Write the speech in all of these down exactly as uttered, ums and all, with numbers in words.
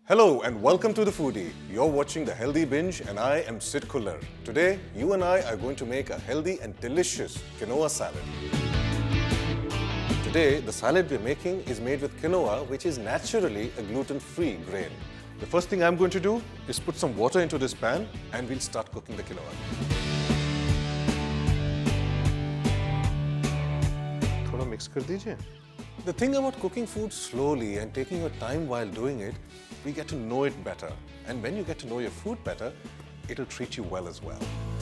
Hello and welcome to the Foodie. You're watching the Healthy Binge and I am Sid Kullar. Today, you and I are going to make a healthy and delicious quinoa salad. Today, the salad we're making is made with quinoa, which is naturally a gluten-free grain. The first thing I'm going to do is put some water into this pan and we'll start cooking the quinoa. Thoda mix kar dijiye. The thing about cooking food slowly and taking your time while doing it, we get to know it better. And when you get to know your food better, it'll treat you well as well.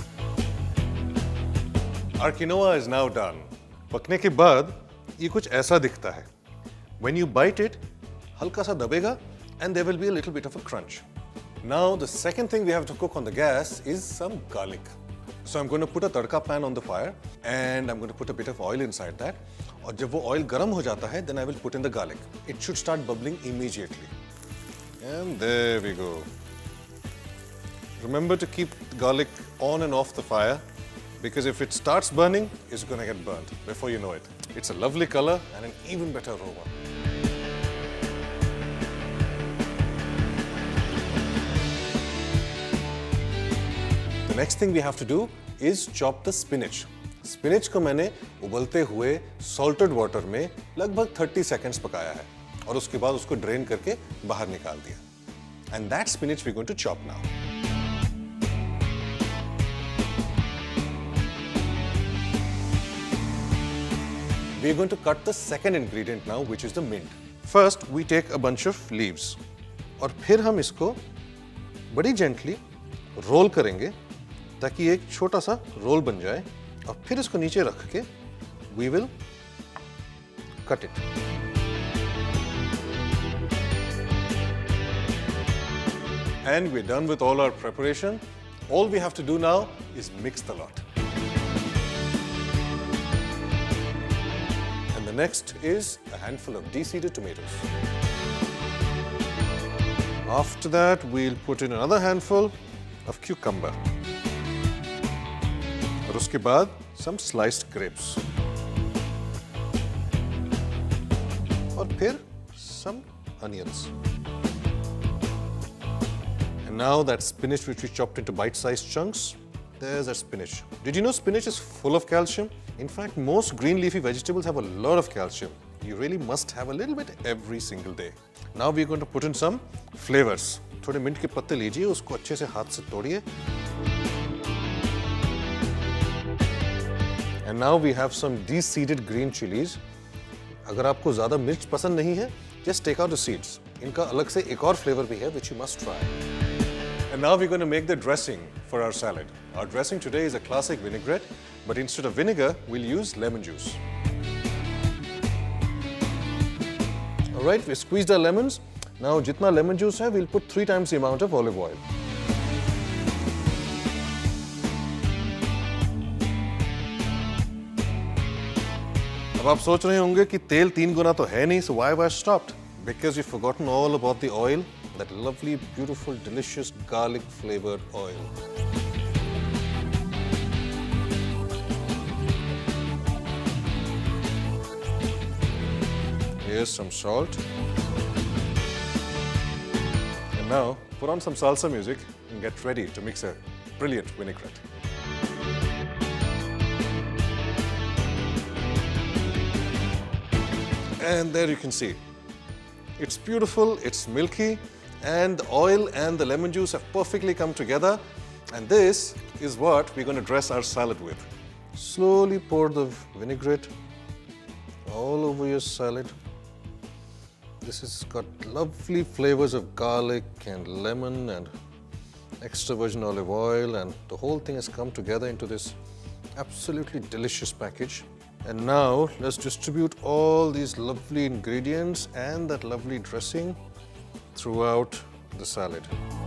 Our quinoa is now done. पकने के बाद ये कुछ ऐसा दिखता है. When you bite it, हल्का सा दबेगा and there will be a little bit of a crunch. Now the second thing we have to cook on the gas is some garlic. So I'm going to put a tadka pan on the fire and I'm going to put a bit of oil inside that. और जब वो oil गर्म हो जाता है, then I will put in the garlic. It should start bubbling immediately. And there we go. Remember to keep the garlic on and off the fire because if it starts burning, it's going to get burnt before you know it. It's a lovely color and an even better aroma. The next thing we have to do is chop the spinach. Spinach को मैंने उबलते हुए salted water में लगभग thirty seconds पकाया है और उसके बाद उसको drain करके बाहर निकाल दिया. And that spinach we're going to chop now. We're going to cut the second ingredient now, which is the mint. First, we take a bunch of leaves. और फिर हम इसको बड़ी gently roll करेंगे ताकि एक छोटा सा roll बन जाए और फिर इसको नीचे रख के we will cut it. And we're done with all our preparation. All we have to do now is mix the lot. And the next is a handful of de-seeded tomatoes. After that, we'll put in another handful of cucumber. और उसके बाद some sliced grapes. और फिर some onions. And now that spinach which we chopped into bite-sized chunks, there's that spinach. Did you know spinach is full of calcium? In fact, most green leafy vegetables have a lot of calcium. You really must have a little bit every single day. Now we're going to put in some flavors. थोड़े mint के पत्ते लीजिए, उसको अच्छे से हाथ से तोड़िए. And now we have some de-seeded green chilies. अगर आपको ज़्यादा मिर्च पसंद नहीं है, just take out the seeds. इनका अलग से एक और flavor भी है, which you must try. And now we're going to make the dressing for our salad. Our dressing today is a classic vinaigrette, but instead of vinegar, we'll use lemon juice. All right, we squeezed our lemons. Now, jitna lemon juice hai, we'll put three times the amount of olive oil. अब आप सोच रहे होंगे कि तेल तीन गुना तो है नहीं, so why have I stopped? Because we've forgotten all about the oil, that lovely, beautiful, delicious garlic flavored oil. Here's some salt. And now put on some salsa music and get ready to mix a brilliant vinaigrette. And there you can see. It's beautiful, it's milky, and the oil and the lemon juice have perfectly come together. And this is what we're going to dress our salad with. Slowly pour the vinaigrette all over your salad. This has got lovely flavors of garlic and lemon and extra virgin olive oil, and the whole thing has come together into this absolutely delicious package. And now let's distribute all these lovely ingredients and that lovely dressing throughout the salad.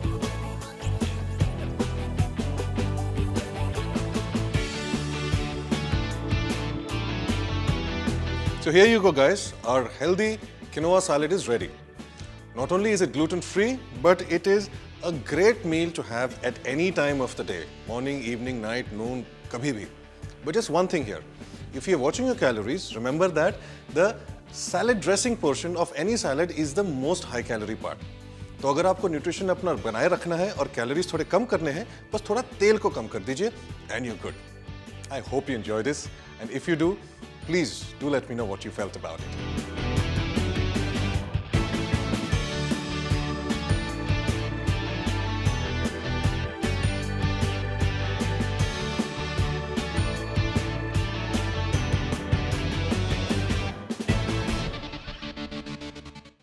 So here you go, guys. Our healthy quinoa salad is ready. Not only is it gluten-free, but it is a great meal to have at any time of the day. Morning, evening, night, noon, kabhi bhi. But just one thing here. If you're watching your calories, remember that the salad dressing portion of any salad is the most high calorie part. तो अगर आपको nutrition अपना बनाए रखना है और calories थोड़े कम करने हैं, बस थोड़ा तेल को कम कर दीजिए and you good. I hope you enjoy this and if you do, please do let me know what you felt about it.